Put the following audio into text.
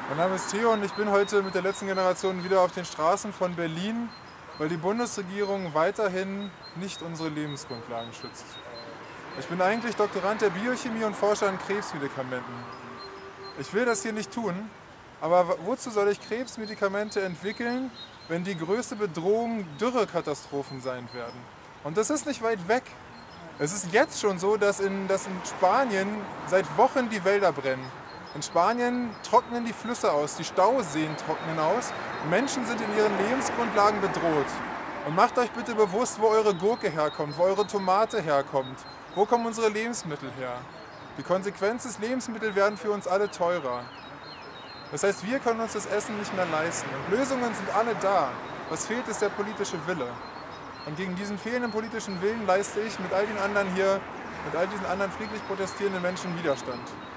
Mein Name ist Theo und ich bin heute mit der letzten Generation wieder auf den Straßen von Berlin, weil die Bundesregierung weiterhin nicht unsere Lebensgrundlagen schützt. Ich bin eigentlich Doktorand der Biochemie und forsche an Krebsmedikamenten. Ich will das hier nicht tun, aber wozu soll ich Krebsmedikamente entwickeln, wenn die größte Bedrohung Dürrekatastrophen sein werden? Und das ist nicht weit weg. Es ist jetzt schon so, dass in Spanien seit Wochen die Wälder brennen. In Spanien trocknen die Flüsse aus, die Stauseen trocknen aus. Menschen sind in ihren Lebensgrundlagen bedroht. Und macht euch bitte bewusst, wo eure Gurke herkommt, wo eure Tomate herkommt. Wo kommen unsere Lebensmittel her? Die Konsequenz ist, Lebensmittel werden für uns alle teurer. Das heißt, wir können uns das Essen nicht mehr leisten. Und Lösungen sind alle da. Was fehlt, ist der politische Wille. Und gegen diesen fehlenden politischen Willen leiste ich mit all den anderen hier, mit all diesen anderen friedlich protestierenden Menschen Widerstand.